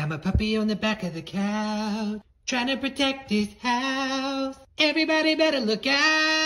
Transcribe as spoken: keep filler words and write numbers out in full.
I'm a puppy on the back of the couch, trying to protect this house. Everybody better look out.